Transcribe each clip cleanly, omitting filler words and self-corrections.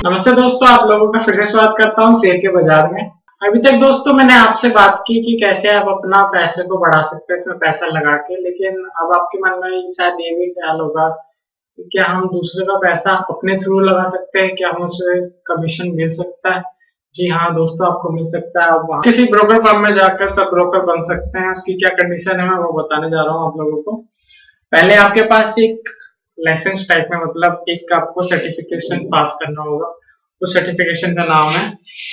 नमस्ते दोस्तों, आप लोगों का फिर से स्वागत करता हूं शेयर के बाजार में। अभी तक दोस्तों मैंने आपसे बात की कि कैसे आप अपना पैसे को बढ़ा सकते हैं इसमें पैसा लगा के, लेकिन अब आपके मन में शायद ये भी ख्याल होगा कि क्या हम दूसरे का पैसा अपने थ्रू लगा सकते हैं, क्या हम उसे कमीशन मिल सकता है। जी हाँ दोस्तों, आपको मिल सकता है। आप वहाँ किसी ब्रोकर फर्म में जाकर सब ब्रोकर बन सकते हैं। उसकी क्या कंडीशन है मैं वो बताने जा रहा हूँ आप लोगों को। पहले आपके पास एक लाइसेंस टाइप में, मतलब एक आपको सर्टिफिकेशन पास करना होगा। उस सर्टिफिकेशन का नाम है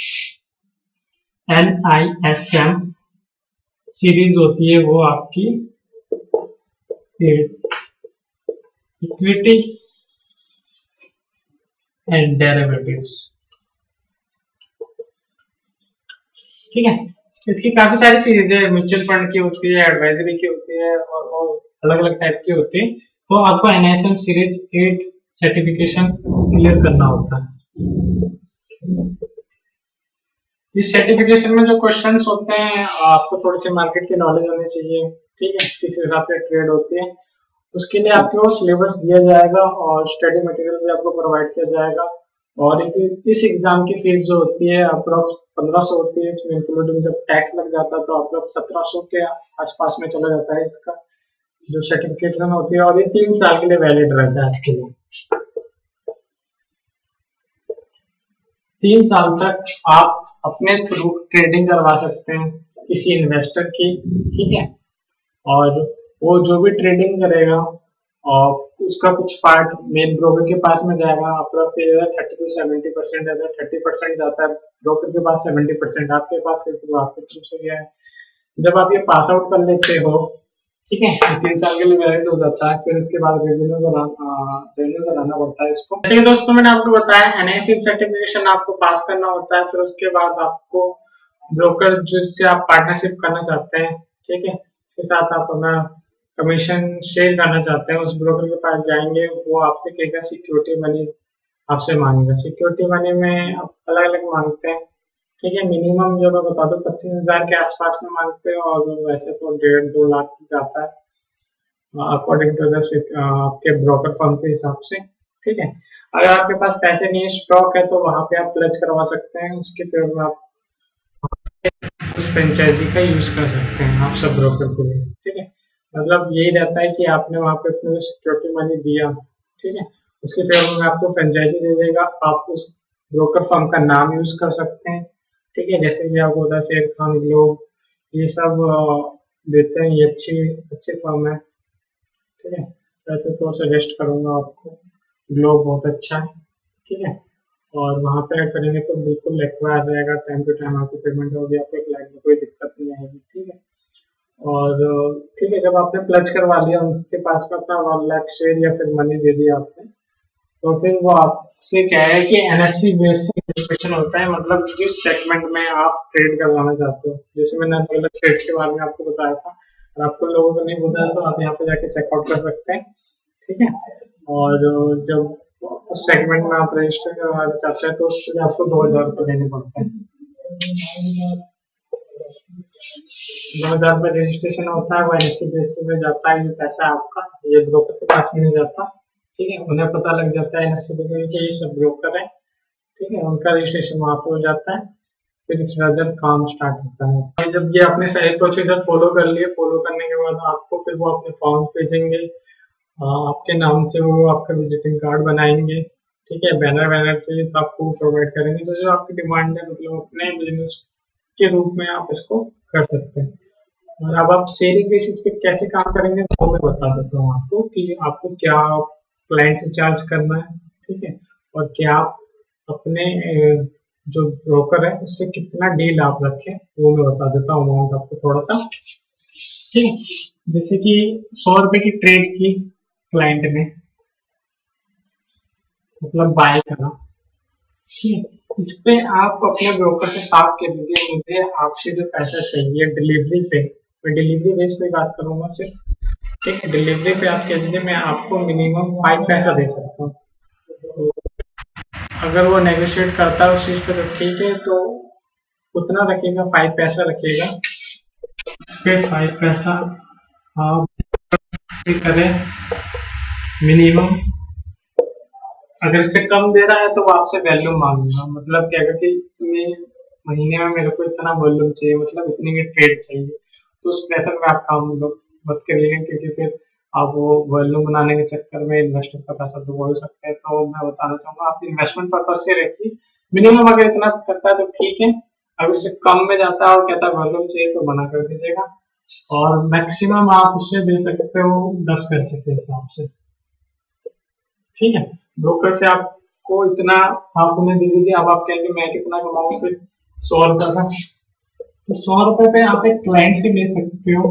NISM सीरीज होती है वो आपकी इक्विटी एंड डेरिवेटिव्स। ठीक है, इसकी काफी सारी सीरीज है, म्यूचुअल फंड की होती है, एडवाइजरी की होती है और अलग अलग टाइप की होती है। तो आपको NISM सीरीज 8 सर्टिफिकेशन क्लियर करना होता है। इस सर्टिफिकेशन में जो क्वेश्चंस होते हैं आपको थोड़ी सी मार्केट की नॉलेज होनी चाहिए। ठीक है, किस हिसाब से ट्रेड होती है उसके लिए आपको सिलेबस दिया जाएगा और स्टडी मटेरियल भी आपको प्रोवाइड किया जाएगा। और इस एग्जाम की फीस जो होती है अप्रोक्स 1500 होती है। इसमें इंक्लूडिंग जब टैक्स लग जाता है तो अप्रोक्स 1700 के आसपास में चला जाता है इसका जो सर्टिफिकेशन होती है। और ये 3 साल के लिए वैलिड रहता है आपके लिए। 3 साल तक आप अपने थ्रू ट्रेडिंग करवा सकते हैं किसी इन्वेस्टर की। ठीक है, और वो जो भी ट्रेडिंग करेगा और उसका कुछ पार्ट मेन ब्रोकर के पास में जाएगा। अप्रोक्स 30 to 70% है, 30% जाता है ब्रोकर के पास, 70% आपके पास है, तो आपके थ्रू से गया है। जब आप ये पास आउट कर लेते हो, ठीक है, 3 साल के लिए वैलिड हो जाता है। फिर इसके बाद रेवेन्यू कराना पड़ता है इसको। जैसे कि दोस्तों मैंने आपको बताया NISM सर्टिफिकेशन आपको पास करना होता है। फिर उसके बाद आपको ब्रोकर जिससे आप पार्टनरशिप करना चाहते हैं, ठीक है, इसके साथ आप अपना कमीशन शेयर करना चाहते हैं, उस ब्रोकर के पास जाएंगे, वो आपसे कहेगा सिक्योरिटी मनी आपसे मांगेगा। सिक्योरिटी मनी में आप अलग अलग मांगते हैं। ठीक है, मिनिमम जो मैं बता दूं 25,000 के आसपास में मांगते हैं और वैसे तो 1.5-2 लाख जाता है अकॉर्डिंग टू द आपके ब्रोकर फर्म के हिसाब से। ठीक है, अगर आपके पास पैसे नहीं है, स्टॉक है, तो वहां पे आप प्लेज करवा सकते हैं। उसके पेड़ में आप उस फ्रेंचाइजी का यूज कर सकते हैं आप सब ब्रोकर के लिए। ठीक है, मतलब यही रहता है कि आपने वहां पे अपने सिक्योरिटी मनी दिया, ठीक है, उसके पेड़ में आपको फ्रेंचाइजी दे देगा। आप उस ब्रोकर फर्म का नाम यूज कर सकते हैं। ठीक है, जैसे कि आपको होता है शेर खान, ग्लोब, ये सब देते हैं, ये अच्छी फर्म है। ठीक है, वैसे तो सजेस्ट करूंगा आपको, ग्लोब बहुत अच्छा है। ठीक है, और वहाँ पे ऐड करेंगे तो बिल्कुल एक्वा आ जाएगा, टाइम टू टाइम आपकी पेमेंट होगी, आपको क्लाइंट में कोई दिक्कत नहीं आएगी। ठीक है, और ठीक है, जब आपने प्लज करवा लिया उनके पास में अपना 1 लाख शेयर या फिर मनी दे दिया आपने, तो फिर वो आपसे क्या है कि NSE बेस्ड रजिस्ट्रेशन होता है, मतलब जिस सेगमेंट में आप ट्रेड करवाना चाहते हो। जैसे मैंने अलग अलग ट्रेड के बारे में आपको बताया था, और आपको लोगों को नहीं बताया तो आप यहाँ पे जाके चेकआउट कर सकते हैं। ठीक है, और जब उस सेगमेंट में आप रजिस्टर करवाना चाहते हैं तो उसके लिए आपको 2,000 रुपये देने पड़ते हैं। 2,000 रुपये रजिस्ट्रेशन होता है, वो NSE बेसिस में जाता है। ये पैसा आपका ये ब्रोकर के पास में नहीं जाता। ठीक है, उन्हें पता लग जाता है NSE बेसिस के ये सब ब्रोकर है। ठीक है, उनका रजिस्ट्रेशन वहाँ पे हो जाता है। फिर फर्दर काम स्टार्ट होता है। जब ये आपने सही प्रोसीजर फॉलो कर लिए, फॉलो करने के बाद आपको फिर वो अपने फॉर्म भेजेंगे, आपके नाम से वो आपका विजिटिंग कार्ड बनाएंगे। ठीक है, बैनर चाहिए तो आपको प्रोवाइड करेंगे। तो जो आपकी डिमांड है, मतलब अपने बिजनेस के रूप में आप इसको कर सकते हैं। और अब आप शेयरिंग बेसिस पे कैसे काम करेंगे वो मैं बता देता हूँ आपको कि आपको क्या क्लाइंट से चार्ज करना है। ठीक है, और क्या आप अपने जो ब्रोकर है उससे कितना डील आप रखें वो मैं बता देता हूँ अमाउंट आपको थोड़ा सा। ठीक है, जैसे कि 100 रुपए की ट्रेड की क्लाइंट ने मतलब बाय करा। ठीक है, इस पे आप अपने ब्रोकर से साफ कह दीजिए मुझे आपसे जो पैसा चाहिए डिलीवरी पे, मैं डिलीवरी बेस पे बात करूंगा सिर्फ। ठीक है, डिलीवरी पे आप कह दीजिए मैं आपको मिनिमम 5 पैसा दे सकता हूँ। तो अगर वो नेगोशिएट करता है उस चीज पे तो ठीक है, तो उतना रखेगा, 5 पैसा रखेगा। फिर 5 पैसा आप करें मिनिमम अगर इससे कम दे रहा है तो वो आपसे वैल्यू मांगेगा, मतलब क्या कि ये महीने में मेरे को इतना वॉल्यूम चाहिए, मतलब इतनी की ट्रेड चाहिए। तो उस प्रेशर में आप काम मत करिएगा, क्योंकि फिर आप वो वॉल्यूम बनाने के चक्कर में इन्वेस्टर का पैसा डूबा हो सकता है। तो मैं बताना चाहूंगा आप इन्वेस्टमेंट पर्पज से रखिए, मिनिमम अगर इतना करता है तो ठीक है, अगर उससे कम में जाता है और कहता है वॉल्यूम चाहिए तो मना कर दीजिएगा। और मैक्सिमम आप उससे दे सकते हो 10 पैसे के हिसाब से, ठीक है। ब्रोकर से आपको इतना आप उन्हें दे दीजिए। अब आप कहेंगे मैं कितना कमाऊं, फिर 100 रुपए का, तो 100 रुपए पे आप एक क्लाइंट से ले सकते हो।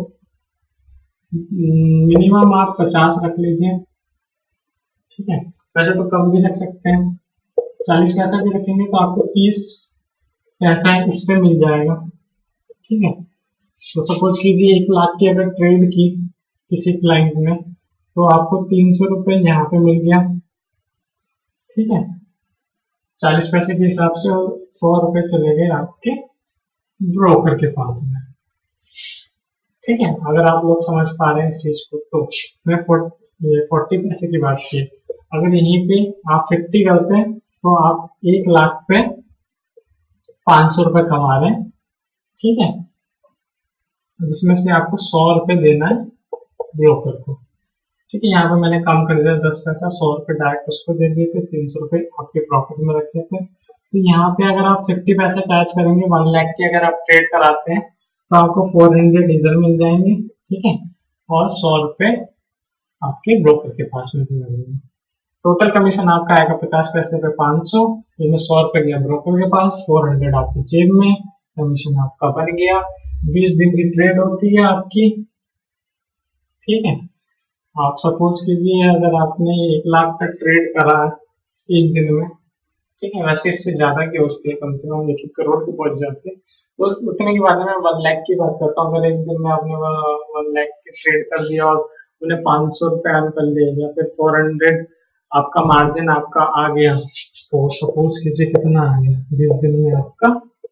मिनिमम आप 50 रख लीजिए, ठीक है। वैसे तो कम भी रख सकते हैं, 40 पैसा भी रखेंगे तो आपको 30 पैसा इस पे मिल जाएगा, ठीक है। तो सपोज कीजिए 1 लाख की अगर ट्रेड की किसी क्लाइंट ने, तो आपको 300 रुपये यहाँ पे मिल गया, ठीक है। 40 पैसे के हिसाब से 100 रुपये चले गए आपके ब्रोकर के पास में, ठीक है। अगर आप लोग समझ पा रहे हैं इस चीज को, तो मैं 40 पैसे की बात की। अगर यहीं पे आप 50 करते हैं तो आप 1 लाख पे 500 रुपये कमा रहे हैं, ठीक है, जिसमें से आपको 100 रुपये देना है ब्रोकर को, ठीक है। यहाँ पे मैंने कम कर दिया 10 पैसा, 100 रुपये डायरेक्ट उसको दे दिए थे, 300 रुपये आपके प्रॉफिट में रखे थे। तो यहाँ पे अगर आप 50 पैसा चार्ज करेंगे 1 लाख की अगर आप ट्रेड कराते हैं तो आपको 400 इधर मिल जाएंगे, ठीक है, और 100 रुपये आपके ब्रोकर के पास में मिलेंगे। टोटल कमीशन आपका आएगा 50 पैसे पे 500, जिसमें 100 रुपये गया ब्रोकर के पास, 400 आपकी जेब में, कमीशन आपका बन गया। 20 दिन की ट्रेड होती है आपकी, ठीक है। आप सपोज कीजिए अगर आपने 1 लाख का ट्रेड करा एक दिन में, ठीक है, वैसे इससे ज्यादा की होती है, कम से कम 1-1 करोड़ की पहुंच जाती है। तो उतने के बाद में 1 लाख की बात करता हूँ। अगर एक दिन में आपने 1 लाख की ट्रेड कर दिया और उन्हें 500 रुपये अर्न कर लिया, या फिर 400 आपका मार्जिन आपका आ गया, तो सपोज कीजिए कितना आ गया 20 दिन में आपका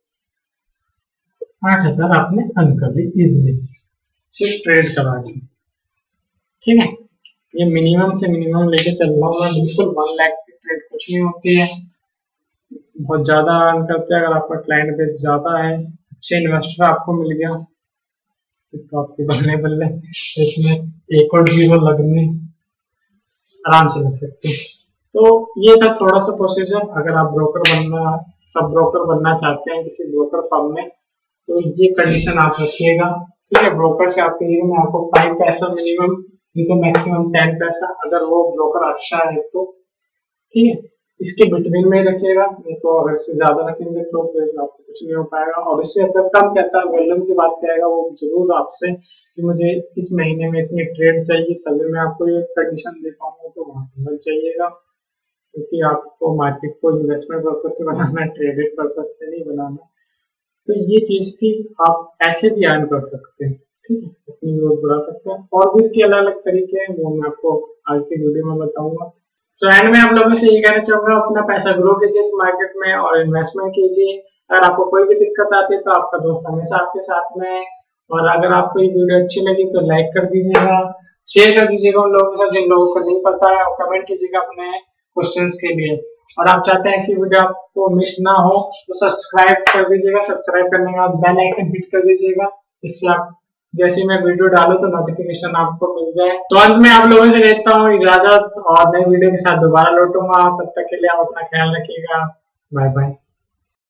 8,000 आपने अर्न कर ली इजिली, सिर्फ ट्रेड करा के, ठीक है। ये मिनिमम से मिनिमम लेके चल रहा हूँ मैं, बिल्कुल 1 लाख की ट्रेड कुछ नहीं होती है, बहुत ज्यादा अर्न करते हैं। अगर आपका क्लाइंट बेस ज्यादा है, अच्छे इन्वेस्टर आपको मिल गया, तो आपके बल्ले बल्ले इसमें एक और जीरो लगने आराम से लग सकते हैं। तो ये था थोड़ा सा प्रोसीजर। अगर आप सब ब्रोकर बनना चाहते हैं किसी ब्रोकर फर्म में, तो ये कंडीशन आप रखिएगा, ठीक है। ब्रोकर से आपके लिए मैं आपको 5 पैसा मिनिमम, नहीं तो मैक्सिमम 10 पैसा, अगर वो ब्रोकर अच्छा है तो, ठीक है। इसके बिटवीन में रखिएगा, नहीं तो अगर इससे ज्यादा रखेंगे तो फिर आपको कुछ नहीं हो पाएगा। और इससे अगर कम कहता है वॉल्यूम की बात करेगा, वो जरूर आपसे कि मुझे इस महीने में इतनी ट्रेड चाहिए, तभी मैं आपको ये कंडीशन दे पाऊंगा, तो वहां पर मत चाहिएगा, क्योंकि आपको मार्केट को इन्वेस्टमेंट पर्पज से बनाना है, ट्रेडेड पर्पज से नहीं बनाना। तो ये चीज थी, आप ऐसे भी अर्न कर सकते हैं, ठीक है, अपनी ग्रोथ बढ़ा सकते हैं। और भी इसके अलग अलग तरीके हैं, वो मैं आपको आज की वीडियो में बताऊंगा। सो एंड में आप लोगों से ये कहना चाहूंगा, अपना पैसा ग्रो कीजिए इस मार्केट में और इन्वेस्टमेंट कीजिए। अगर आपको कोई भी दिक्कत आती है तो आपका दोस्त हमेशा आपके साथ में है। और अगर आपको ये वीडियो अच्छी लगी तो लाइक कर दीजिएगा, शेयर कर दीजिएगा उन लोगों के साथ जिन लोगों को नहीं पता है, और कमेंट कीजिएगा अपने क्वेश्चंस के लिए। और आप चाहते हैं ऐसी वीडियो आपको मिस ना हो तो सब्सक्राइब कर दीजिएगा। सब्सक्राइब करने के बाद बेल आइकन हिट कर दीजिएगा, जिससे आप जैसे मैं वीडियो डालूं तो नोटिफिकेशन आपको मिल जाए। तो अंत में आप लोगों से कहता हूँ इजाजत, और नई वीडियो के साथ दोबारा लौटूंगा। तब तक के लिए आप अपना ख्याल रखिएगा। Bye bye.